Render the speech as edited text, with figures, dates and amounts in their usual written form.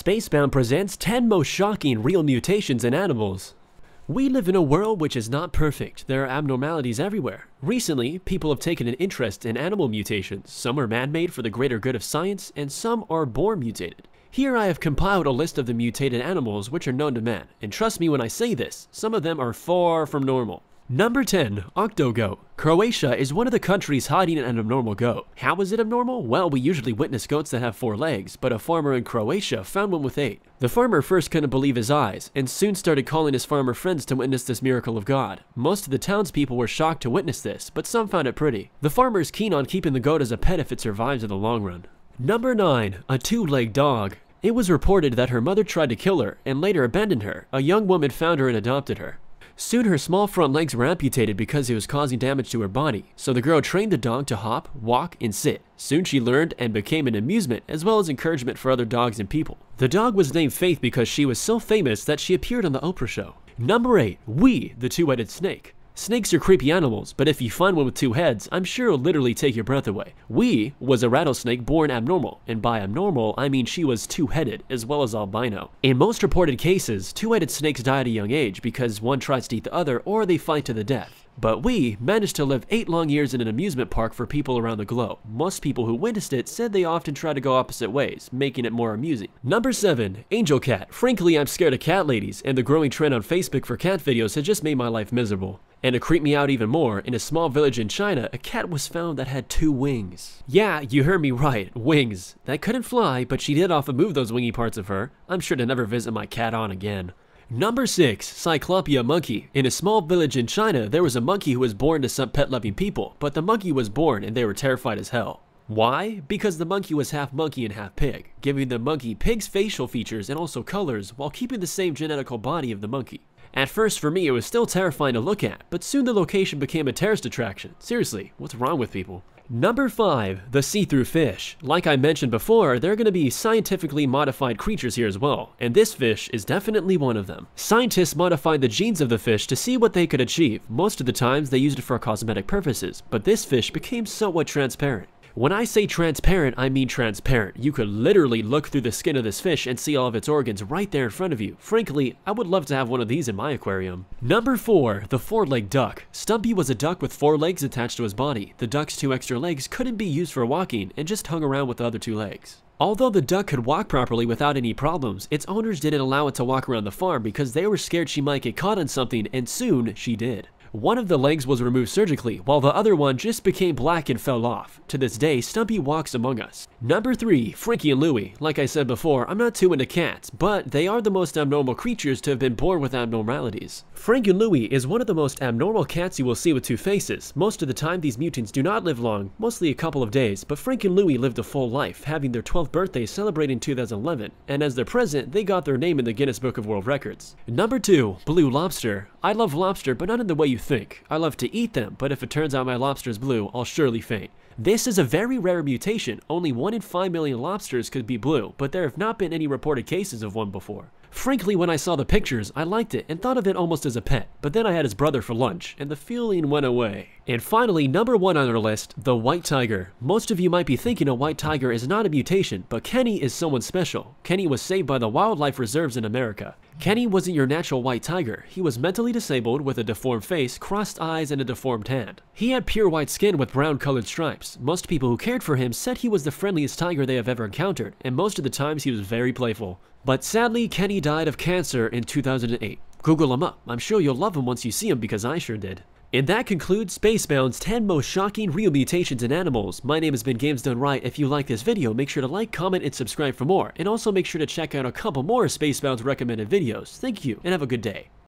Spacebound presents 10 most shocking real mutations in animals. We live in a world which is not perfect. There are abnormalities everywhere. Recently, people have taken an interest in animal mutations. Some are man-made for the greater good of science, and some are born mutated. Here I have compiled a list of the mutated animals which are known to man, and trust me when I say this, some of them are far from normal. Number 10. Octogoat. Croatia is one of the countries hiding an abnormal goat. How is it abnormal? Well, we usually witness goats that have 4 legs, but a farmer in Croatia found one with 8. The farmer first couldn't believe his eyes, and soon started calling his farmer friends to witness this miracle of God. Most of the townspeople were shocked to witness this, but some found it pretty. The farmer is keen on keeping the goat as a pet if it survives in the long run. Number 9. A 2-legged dog. It was reported that her mother tried to kill her, and later abandoned her. A young woman found her and adopted her. Soon her small front legs were amputated because it was causing damage to her body, so the girl trained the dog to hop, walk, and sit. Soon she learned and became an amusement as well as encouragement for other dogs and people. The dog was named Faith because she was so famous that she appeared on the Oprah show. Number 8. Wee, the 2-headed snake. Snakes are creepy animals, but if you find one with 2 heads, I'm sure it'll literally take your breath away. Wee was a rattlesnake born abnormal, and by abnormal, I mean she was 2-headed, as well as albino. In most reported cases, 2-headed snakes die at a young age because one tries to eat the other or they fight to the death. But Wee managed to live 8 long years in an amusement park for people around the globe. Most people who witnessed it said they often try to go opposite ways, making it more amusing. Number 7. Angel cat. Frankly, I'm scared of cat ladies, and the growing trend on Facebook for cat videos has just made my life miserable. And to creep me out even more, in a small village in China, a cat was found that had 2 wings. Yeah, you heard me right, wings. That couldn't fly, but she did often move those wingy parts of her. I'm sure to never visit my cat on again. Number 6. Cyclopia monkey. In a small village in China, there was a monkey who was born to some pet-loving people, but the monkey was born and they were terrified as hell. Why? Because the monkey was half monkey and half pig, giving the monkey pig's facial features and also colors while keeping the same genetical body of the monkey. At first, for me, it was still terrifying to look at, but soon the location became a tourist attraction. Seriously, what's wrong with people? Number 5. The see-through fish. Like I mentioned before, there are going to be scientifically modified creatures here as well, and this fish is definitely one of them. Scientists modified the genes of the fish to see what they could achieve. Most of the times, they used it for cosmetic purposes, but this fish became somewhat transparent. When I say transparent, I mean transparent. You could literally look through the skin of this fish and see all of its organs right there in front of you. Frankly, I would love to have one of these in my aquarium. Number 4. The 4-legged duck. Stumpy was a duck with 4 legs attached to his body. The duck's 2 extra legs couldn't be used for walking and just hung around with the other 2 legs. Although the duck could walk properly without any problems, its owners didn't allow it to walk around the farm because they were scared she might get caught on something, and soon she did. One of the legs was removed surgically, while the other one just became black and fell off. To this day, Stumpy walks among us. Number 3. Frankie and Louie. Like I said before, I'm not too into cats, but they are the most abnormal creatures to have been born with abnormalities. Frankie and Louie is one of the most abnormal cats you will see with 2 faces. Most of the time, these mutants do not live long, mostly a couple of days, but Frankie and Louie lived a full life, having their 12th birthday celebrated in 2011, and as their present, they got their name in the Guinness Book of World Records. Number 2. Blue lobster. I love lobster, but not in the way you think. I love to eat them, but if it turns out my lobster is blue, I'll surely faint. This is a very rare mutation. Only 1 in 5 million lobsters could be blue, but there have not been any reported cases of one before. Frankly, when I saw the pictures, I liked it and thought of it almost as a pet, but then I had his brother for lunch, and the feeling went away. And finally, number 1 on our list, the white tiger. Most of you might be thinking a white tiger is not a mutation, but Kenny is someone special. Kenny was saved by the wildlife reserves in America. Kenny wasn't your natural white tiger. He was mentally disabled with a deformed face, crossed eyes, and a deformed hand. He had pure white skin with brown colored stripes. Most people who cared for him said he was the friendliest tiger they have ever encountered, and most of the times he was very playful. But sadly, Kenny died of cancer in 2008. Google him up. I'm sure you'll love him once you see him because I sure did. And that concludes Spacebound's 10 most shocking real mutations in animals. My name has been Games Done Right. If you like this video, make sure to like, comment, and subscribe for more. And also make sure to check out a couple more Spacebound's recommended videos. Thank you, and have a good day.